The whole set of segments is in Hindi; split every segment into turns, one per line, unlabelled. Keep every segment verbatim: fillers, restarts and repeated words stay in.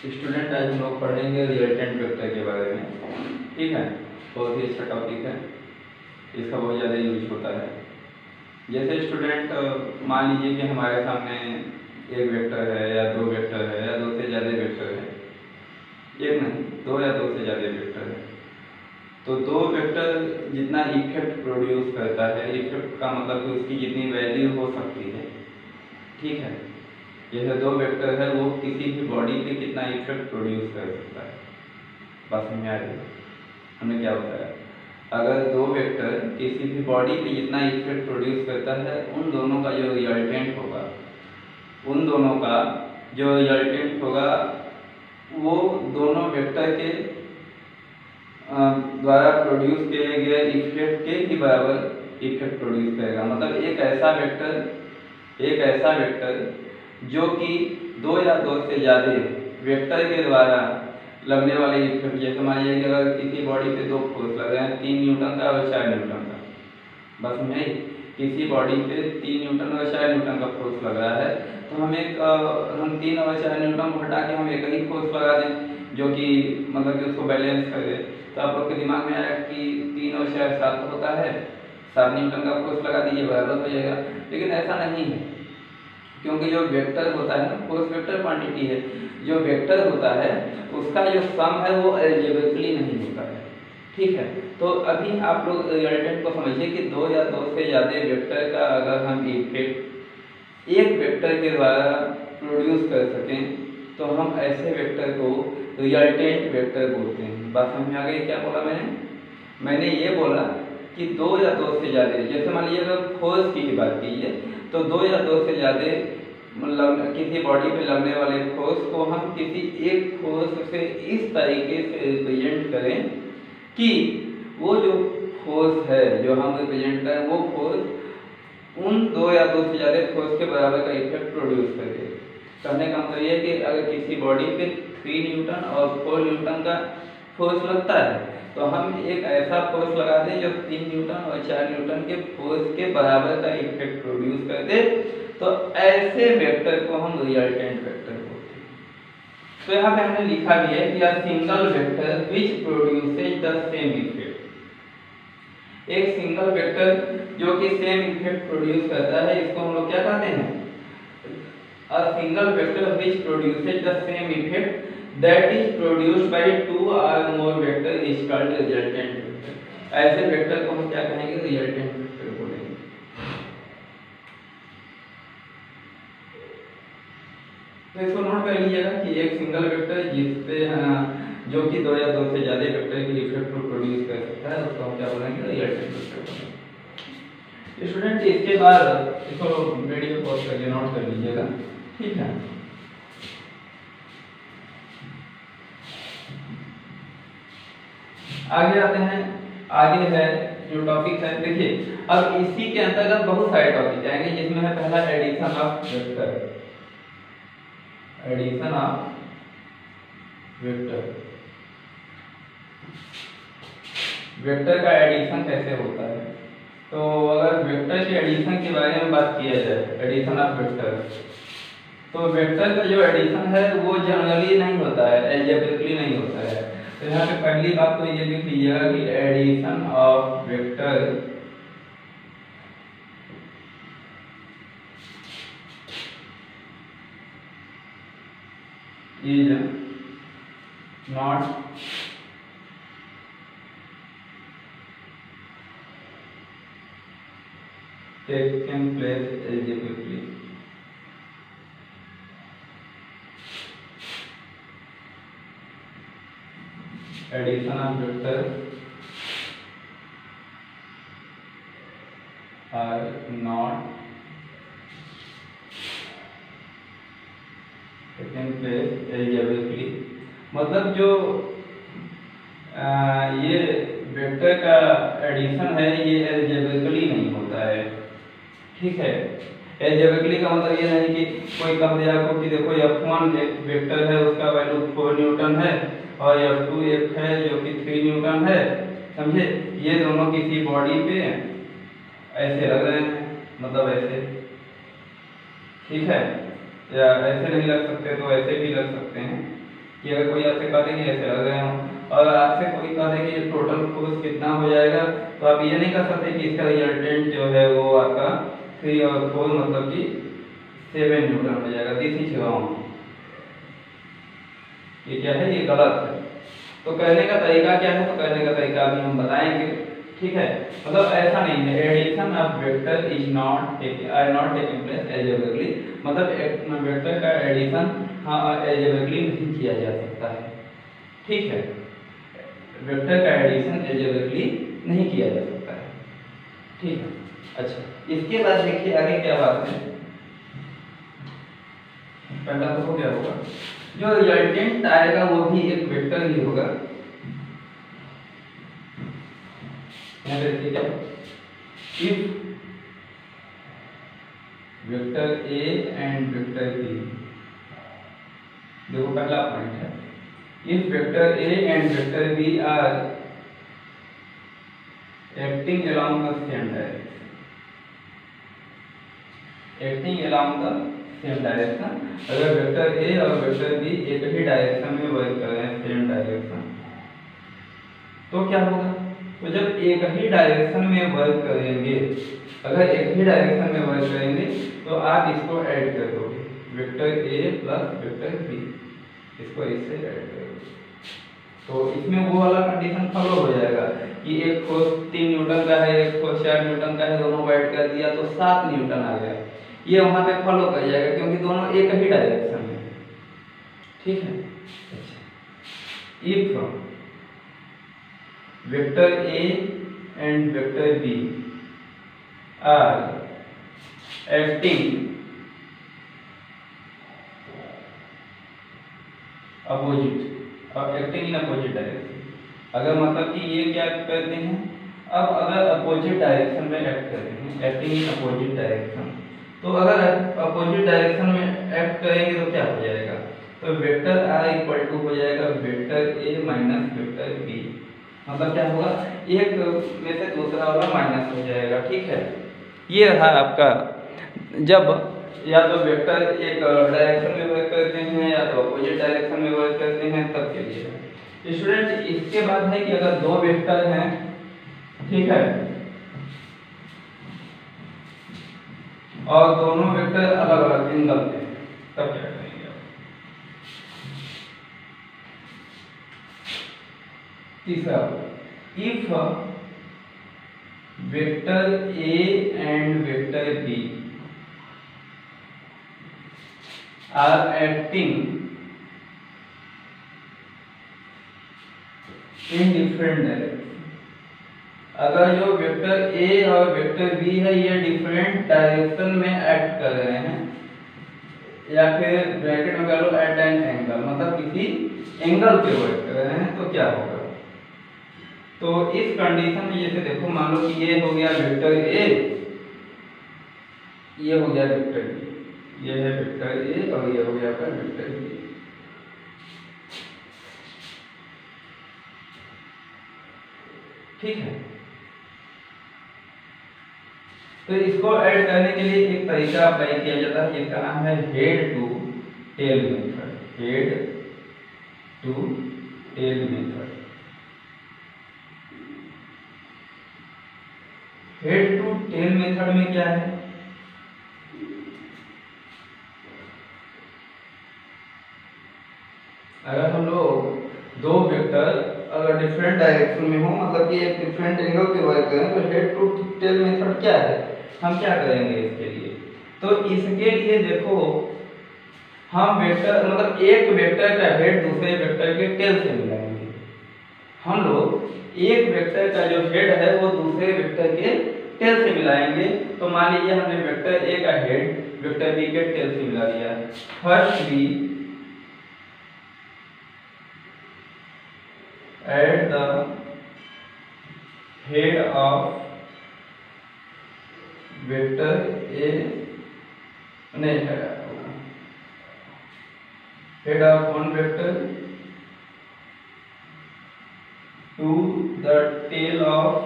स्टूडेंट आज हम लोग पढ़ेंगे रिजल्टेंट वेक्टर के बारे में। ठीक है, बहुत ही अच्छा टॉपिक है, इसका बहुत ज़्यादा यूज होता है। जैसे स्टूडेंट मान लीजिए कि हमारे सामने एक वेक्टर है या दो वेक्टर है या दो से ज़्यादा वेक्टर है, एक नहीं दो या दो से ज़्यादा वेक्टर है, तो दो वेक्टर जितना इफेक्ट प्रोड्यूस करता है, इफेक्ट का मतलब कि उसकी जितनी वैल्यू हो सकती है। ठीक है, जैसे दो वेक्टर है वो किसी भी बॉडी पे कितना इफेक्ट प्रोड्यूस कर सकता है। बात समझ आ रही है? हमने क्या बताया, अगर दो वेक्टर किसी भी बॉडी पे जितना इफेक्ट प्रोड्यूस करता है, उन दोनों का जो रिजल्टेंट होगा उन दोनों का जो रिजल्टेंट होगा वो दोनों वेक्टर के द्वारा प्रोड्यूस किए गए इफेक्ट के ही बराबर इफेक्ट प्रोड्यूस करेगा। मतलब एक ऐसा वेक्टर एक ऐसा वेक्टर जो कि दो या दो से ज़्यादा वेक्टर के द्वारा लगने वाले इफेक्ट, जैसे मान लीजिए कि अगर किसी बॉडी पे दो फोर्स लग रहे हैं, तीन न्यूटन का और चार न्यूटन का, बस में किसी बॉडी पे तीन न्यूटन और चार न्यूटन का फोर्स लग रहा है, तो हम एक हम तीन और चार न्यूटन को हटा के हम एक ही फोर्स लगा दें जो कि मतलब कि उसको बैलेंस कर दे। तो आप लोग के दिमाग में आया कि तीन और चार सात होता है, सात न्यूटन का फोर्स लगा दीजिए, बराबर हो जाएगा। लेकिन ऐसा नहीं है, क्योंकि जो वेक्टर होता है ना, फोर्स वेक्टर क्वांटिटी है, जो वेक्टर होता है उसका जो सम है वो अलजेब्रिकली नहीं होता है। ठीक है, तो अभी आप लोग रिजल्टेंट को समझिए कि दो या दो से ज़्यादा वेक्टर का अगर हम इफेक्ट एक वेक्टर के द्वारा प्रोड्यूस कर सकें, तो हम ऐसे वेक्टर को रिजल्टेंट वेक्टर बोलते हैं। बात समझ में आ गई? क्या बोला मैंने मैंने ये बोला कि दो या दो से ज़्यादा, जैसे मान लीजिए अगर फोर्स की ही बात कीजिए, तो दो या दो से ज़्यादा मतलब किसी बॉडी पे लगने वाले फोर्स को हम किसी एक फोर्स से इस तरीके से रिप्रेजेंट करें कि वो जो फोर्स है जो हम रिप्रेजेंट करें, वो फोर्स उन दो या दो से ज़्यादा फोर्स के बराबर का इफेक्ट प्रोड्यूस करे। कहने का मतलब ये कि अगर किसी बॉडी पे थ्री न्यूटन और फोर न्यूटन का फोर्स लगता है, तो हम एक ऐसा फोर्स लगा दें जो तीन न्यूटन और चार न्यूटन के फोर्स के बराबर का इफेक्ट प्रोड्यूस कर दे, तो ऐसे वेक्टर को हम रिजल्टेंट वेक्टर बोलते हैं। तो यहाँ पे हमने लिखा भी है कि a single vector which produces the same effect. एक सिंगल वेक्टर जो कि सेम इफेक्ट प्रोड्यूस करता है, इसको हम लोग क्या कहते हैं? A single vector which produces the same effect that is produced by two or more vector is called resultant vector। ऐसे वेक्टर को हम क्या कहेंगे? रिजल्टेंट वेक्टर बोलेंगे। तो इसको नोट कर लीजिएगा कि एक सिंगल वेक्टर जिसपे जो कि दो या दो से ज्यादा वेक्टर के इफेक्ट को प्रोड्यूस कर सकता है, उसको हम क्या बोलेंगे? रिजल्टेंट वेक्टर बोलेंगे। स्टूडेंट इसके बाद इसको वीडियो पॉज करके नोट कर लीजिएगा। ठीक है, आगे आते हैं। आगे है जो टॉपिक है, देखिए अब इसी के अंतर्गत बहुत सारे टॉपिक आएंगे, जिसमें है पहला addition of vector. Addition of vector, vector का एडिशन कैसे होता है? तो अगर वेक्टर के एडिशन के बारे में बात किया जाए, एडिशन ऑफ वेक्टर, तो वेक्टर का जो एडिशन है वो जनरली नहीं होता है, अलजेब्रिकली नहीं होता है। तो यहाँ पे पहली बात तो ये लिख लीजिएगा कि addition of vector is not taken place algebraically. Addition of vector are not taken place algebraically। मतलब जो आ, ये वेक्टर का एडिशन है ये अलजेब्रिकली नहीं होता है। ठीक है, अलजेब्रिकली का मतलब ये नहीं कि कोई कह दे आपको कि देखो एफ वन वेक्टर है, उसका वैल्यू फोर न्यूटन है और एफ टू एक है जो कि थ्री न्यूटन है, समझे? ये दोनों किसी बॉडी पे ऐसे लग रहे हैं, मतलब ऐसे। ठीक है, या ऐसे नहीं लग सकते तो ऐसे भी लग सकते हैं। कि अगर कोई आपसे कह दे कि ऐसे लग रहे हो और आपसे कोई कह दे कि टोटल फोर्स कितना हो जाएगा, तो आप ये नहीं कह सकते कि इसका रिजल्टेंट जो है वो आपका थ्री और फोर मतलब कि सेवन न्यूटन हो जाएगा। दिस इज रॉन्ग, ये क्या है, ये गलत है। तो कहने का तरीका क्या है, तो कहने का तरीका अभी हम बताएंगे, ठीक है। मतलब ऐसा नहीं है, addition of vector is not taking or not taking place algebraically, मतलब वेक्टर का एडिशन हाँ एल्जेब्रिकली नहीं किया जा सकता है, ठीक है। वेक्टर का एडिशन एल्जेब्रिकली नहीं किया जा सकता है, ठीक है। अच्छा, इसके बाद देखिए आगे क्या बात है। पहला तो क्या होगा, जो रिजल्टेंट आएगा वो भी एक वेक्टर ही होगा। यहाँ पे देखिए क्या, if vector A and vector B, देखो पहला पॉइंट है, if vector A and vector B are acting along the same direction, acting along the same direction, अगर वेक्टर ए और वेक्टर बी एक ही डायरेक्शन में वर्क कर रहे हैं, सेम डायरेक्शन, तो क्या होगा, तो जब एक ही डायरेक्शन में वर्क करेंगे, अगर एक ही डायरेक्शन में वर्क करेंगे तो आप इसको ऐड कर दोगे, vector A plus vector B, इसको इससे ऐड करोगे, तो इसमें वो वाला कंडीशन फॉलो हो जाएगा कि एक फोर्स तीन न्यूटन का है, एक फोर्स चार न्यूटन का है, दोनों को ऐड कर दिया तो सात न्यूटन आ गया, ये वहां पे फॉलो कर जाएगा क्योंकि दोनों एक ही डायरेक्शन में, ठीक है। अच्छा, if vector A and vector B are acting opposite, अब एक्टिंग इन अपोजिट डायरेक्शन, अगर मतलब कि ये क्या करते हैं, अब अगर अपोजिट डायरेक्शन में एक्ट करते हैं, एक्टिंग इन अपोजिट डायरेक्शन, तो अगर अपोजिट डायरेक्शन में एक्ट करेंगे तो क्या हो जाएगा, तो वेक्टर आर इक्वल टू हो जाएगा vector A minus vector B, मतलब क्या होगा, एक में से दूसरा वाला माइनस हो जाएगा, ठीक है। ये रहा आपका, जब या तो वेक्टर एक डायरेक्शन में वर्क करते हैं या तो अपोजिट डायरेक्शन में वर्क करते हैं, तब के लिए स्टूडेंट। इसके बाद है कि अगर दो वेक्टर हैं, ठीक है, और दोनों वेक्टर अलग अलग एंगल पे, तब क्या करेंगे आप। तीसरा, if vector A and vector B are acting in different direction, अगर जो वेक्टर ए और वेक्टर बी है ये डिफरेंट डायरेक्शन में एक्ट कर रहे हैं, या फिर ब्रैकेट में कह लो एट एन एंगल, मतलब किसी एंगल पे वर्क कर रहे हैं, तो क्या होगा, तो इस कंडीशन में जैसे देखो, मान लो कि ये हो गया वेक्टर ए, ये हो गया वेक्टर बी, ये है वेक्टर ए और ये हो गया आपका वेक्टर बी, ठीक है। तो इसको ऐड करने के लिए एक तरीका अप्लाई किया जाता है जिसका नाम है head to tail method, head to tail method. Head to tail method में क्या है, अगर हम लोग दो वेक्टर अगर डिफरेंट डायरेक्शन में हो, मतलब कि एक डिफरेंट एंगल पे वर्क करें, तो हेड टू टेल मेथड क्या है, हम क्या करेंगे इसके लिए, तो इसके लिए देखो हम वेक्टर मतलब एक वेक्टर का हेड दूसरे वेक्टर के टेल से मिलाएंगे, हम लोग एक वेक्टर का जो हेड है वो दूसरे वेक्टर के टेल से मिलाएंगे। तो मान लीजिए हमने वेक्टर ए का हेड वेक्टर बी के टेल से मिला दिया, first B at the head of vector A, नहीं head of one vector to the tail of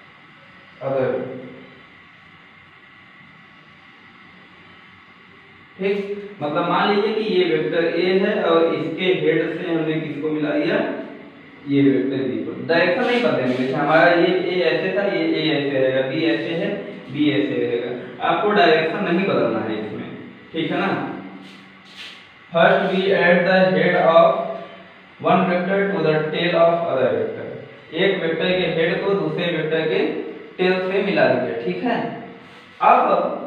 other, ठीक, मतलब मान लीजिए कि ये वेक्टर ए है और इसके हेड से हमने किसको मिला दिया, ये वेक्टर बी को। डायरेक्शन नहीं बदलेंगे, जैसे हमारा ये ए ऐसे था, ये ए ऐसे रहेगा, बी ऐसे है, बी ऐसे रहेगा। आपको डायरेक्शन नहीं बदलना है इसमें, ठीक है ना। First we add the head of one vector to the tail of other vector. एक वेक्टर के हेड को दूसरे वेक्टर के टेल से मिला दिया, ठीक है। अब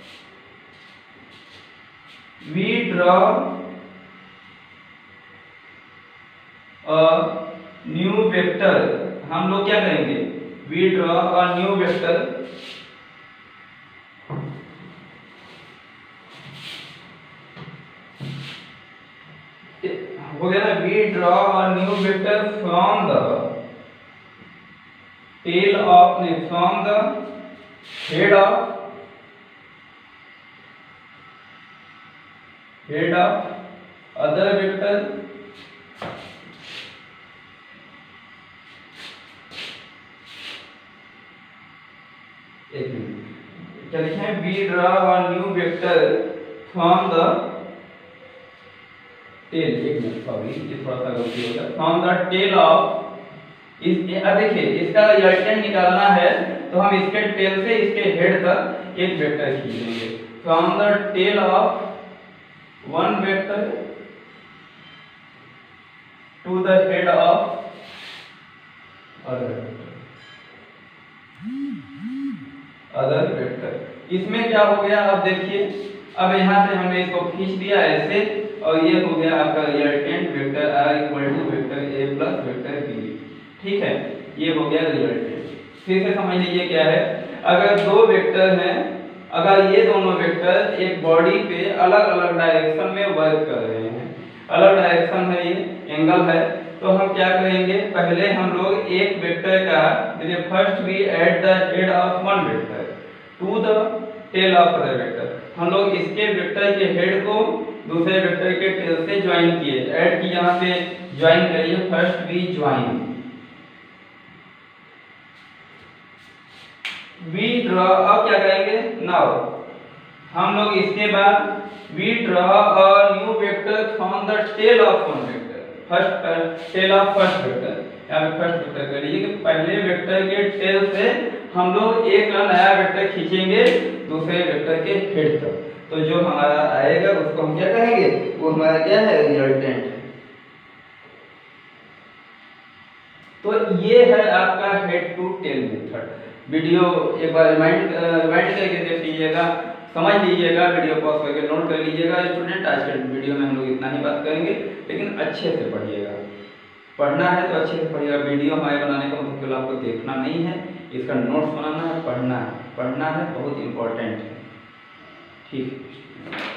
we draw a new vector, हम लोग क्या करेंगे, we draw a new vector हो गया ना, we draw a new vector from the tail of from the head of head of other vector एक मिनट क्या लिखे हैं, we draw a new vector from the tail, एक मिनट सॉरी ये थोड़ा सा गलती हो गया, फ्रॉम द टेल ऑफ इस देखिए इसका रिजल्टेंट निकालना है तो हम इसके टेल से इसके हेड तक एक वेक्टर खींचेंगे। From the tail of one vector to the head of other vector other vector. इसमें क्या हो गया, अब देखिए, अब यहाँ से हमने इसको खींच दिया ऐसे, और ये हो गया आपका resultant vector R equal to vector A plus vector B, ठीक है, ये हो गया रिजल्टेंट। फिर से समझ लीजिए क्या है, अगर दो वेक्टर हैं, अगर ये दोनों वेक्टर एक बॉडी पे अलग अलग डायरेक्शन में वर्क कर रहे हैं, अलग डायरेक्शन है, ये एंगल है, तो हम क्या करेंगे, पहले हम लोग एक वेक्टर का, जैसे first we add the head of one vector to the tail of other vector, हम लोग इसके वेक्टर के हेड को दूसरे वेक्टर के टेल से ज्वाइन किए, ऐड की, यहाँ पे ज्वाइन करिए, first we join, we draw, अब क्या करेंगे, नाउ हम लोग इसके बाद we draw a new vector from the tail of one vector, first tail of first vector, यहाँ पे फर्स्ट वेक्टर कर लीजिए कि पहले वेक्टर के टेल से हम लोग एक नया वेक्टर खींचेंगे दूसरे वेक्टर के हेड तक, तो जो हमारा आएगा उसको हम क्या कहेंगे, वो हमारा क्या है, रिजल्टेंट। तो ये है आपका head to tail method. Video एक बार रिमाइंड रिमाइंड करके देख लीजिएगा, समझ लीजिएगा, वीडियो पॉज करके नोट कर लीजिएगा। स्टूडेंट आज के वीडियो में हम लोग इतना ही बात करेंगे, लेकिन अच्छे से पढ़िएगा, पढ़ना है तो अच्छे से पढ़िएगा। वीडियो हमारे बनाने का मतलब केवल आपको देखना नहीं है, इसका नोट्स बनाना है, पढ़ना है, पढ़ना है, बहुत इंपॉर्टेंट है, ठीक है।